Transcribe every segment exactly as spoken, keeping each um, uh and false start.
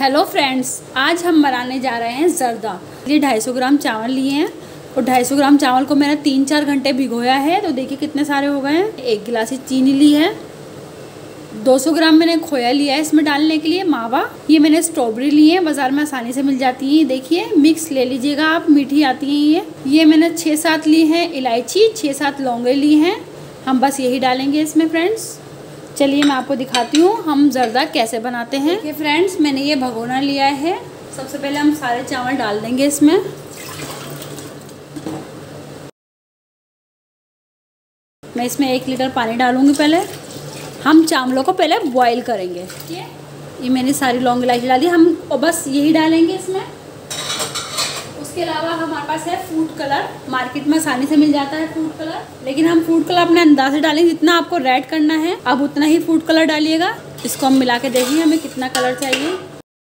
Hello friends, आज हम बनाने जा रहे हैं जर्दा। ये ढाई सौ ग्राम चावल लिए हैं और ढाई सौ ग्राम चावल को मैंने तीन चार घंटे भिगोया है। तो देखिए कितने सारे हो गए हैं। एक गिलास चीनी ली है, दो सौ ग्राम मैंने खोया लिया है इसमें डालने के लिए, मावा। ये मैंने स्ट्रॉबेरी ली है, बाजार में आसानी से मिल जाती है। देखिए मिक्स ले लीजिएगा आप, मीठी आती हैं ये। ये मैंने छः सात ली हैं इलायची, छः सात लौंगे ली हैं। हम बस यही डालेंगे इसमें फ्रेंड्स। चलिए मैं आपको दिखाती हूँ हम जर्दा कैसे बनाते हैं। देखिए फ्रेंड्स, मैंने ये भगोना लिया है। सबसे पहले हम सारे चावल डाल देंगे इसमें। मैं इसमें एक लीटर पानी डालूंगी। पहले हम चावलों को पहले बॉईल करेंगे। ये मैंने सारी लौंग इलायची डाली, हम और बस यही डालेंगे इसमें। उसके अलावा हमारे पास है फूड कलर, मार्केट में आसानी से मिल जाता है फूड कलर, लेकिन हम फूड कलर अपने अंदाज से डालेंगे। जितना आपको रेड करना है अब उतना ही फूड कलर डालिएगा। इसको हम मिला के देखेंगे हमें कितना कलर चाहिए।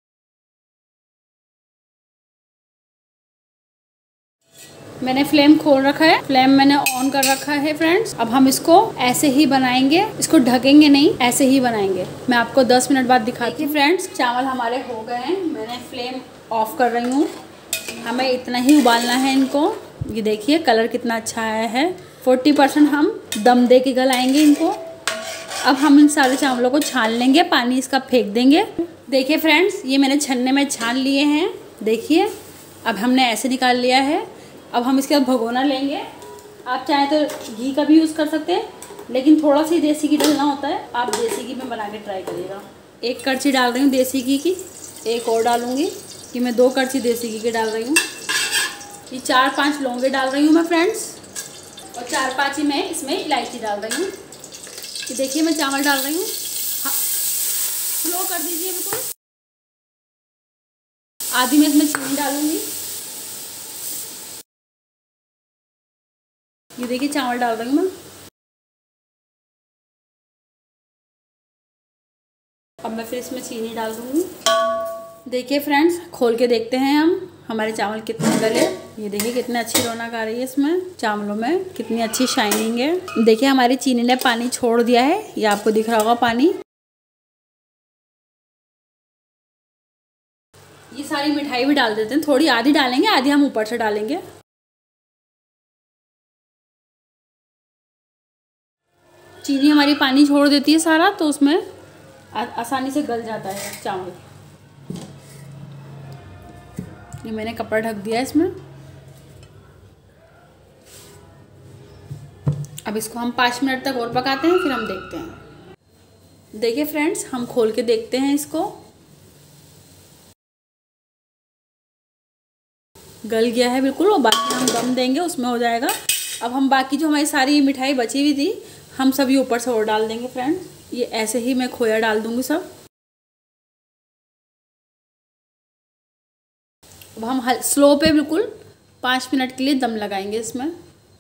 मैंने फ्लेम खोल रखा है, फ्लेम मैंने ऑन कर रखा है फ्रेंड्स। अब हम इसको ऐसे ही बनाएंगे, इसको ढकेंगे नहीं, ऐसे ही बनाएंगे। मैं आपको दस मिनट बाद दिखाती हूँ। फ्रेंड्स, चावल हमारे हो गए हैं, मैंने फ्लेम ऑफ कर रही हूँ। हमें इतना ही उबालना है इनको। ये देखिए कलर कितना अच्छा आया है। चालीस परसेंट हम दम दे के गलाएंगे इनको। अब हम इन सारे चावलों को छान लेंगे, पानी इसका फेंक देंगे। देखिए फ्रेंड्स, ये मैंने छन्ने में छान लिए हैं। देखिए अब हमने ऐसे निकाल लिया है। अब हम इसके बाद भगोना लेंगे। आप चाहें तो घी का भी यूज़ कर सकते हैं, लेकिन थोड़ा सा देसी घी डालना होता है। आप देसी घी में बना के ट्राई करिएगा। एक करछी डाल रही हूँ देसी घी की, एक और डालूँगी। कि मैं दो करछी देसी घी के डाल रही हूँ। ये चार पांच लौंगे डाल रही हूँ मैं फ्रेंड्स, और चार पांच ही मैं इसमें इलायची डाल रही हूँ। ये देखिए मैं चावल डाल रही हूँ। हाँ, स्लो कर दीजिए बिल्कुल। आधी मैं इसमें चीनी डालूंगी। ये देखिए चावल डाल रही हूँ मैं। अब मैं फिर इसमें चीनी डाल दूँगी। देखिए फ्रेंड्स, खोल के देखते हैं हम हमारे चावल कितने गले। ये देखिए कितनी अच्छी रौनक आ रही है इसमें, चावलों में कितनी अच्छी शाइनिंग है। देखिए हमारी चीनी ने पानी छोड़ दिया है, ये आपको दिख रहा होगा पानी। ये सारी मिठाई भी डाल देते हैं, थोड़ी आधी डालेंगे, आधी हम ऊपर से डालेंगे। चीनी हमारी पानी छोड़ देती है सारा, तो उसमें आसानी से गल जाता है चावल। ये मैंने कपड़ा ढक दिया इसमें। अब इसको हम पाँच मिनट तक और पकाते हैं, फिर हम देखते हैं। देखिए फ्रेंड्स, हम खोल के देखते हैं इसको। गल गया है बिल्कुल, और बाकी हम दम देंगे उसमें हो जाएगा। अब हम बाकी जो हमारी सारी मिठाई बची हुई थी, हम सब ये ऊपर से और डाल देंगे फ्रेंड्स। ये ऐसे ही मैं खोया डाल दूंगी सब। अब हम स्लो पे बिल्कुल पाँच मिनट के लिए दम लगाएंगे इसमें।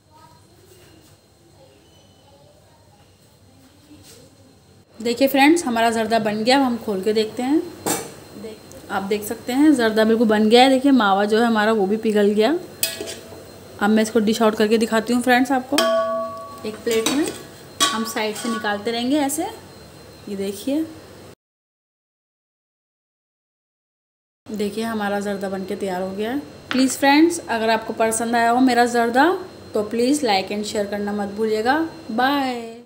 देखिए फ्रेंड्स, हमारा जर्दा बन गया। अब हम खोल के देखते हैं। देख आप देख सकते हैं जर्दा बिल्कुल बन गया है। देखिए मावा जो है हमारा वो भी पिघल गया। अब मैं इसको डिश आउट करके दिखाती हूँ फ्रेंड्स आपको। एक प्लेट में हम साइड से निकालते रहेंगे ऐसे। ये देखिए देखिए हमारा जर्दा बनके तैयार हो गया है। प्लीज़ फ्रेंड्स, अगर आपको पसंद आया हो मेरा जर्दा तो प्लीज़ लाइक एंड शेयर करना मत भूलिएगा। बाय।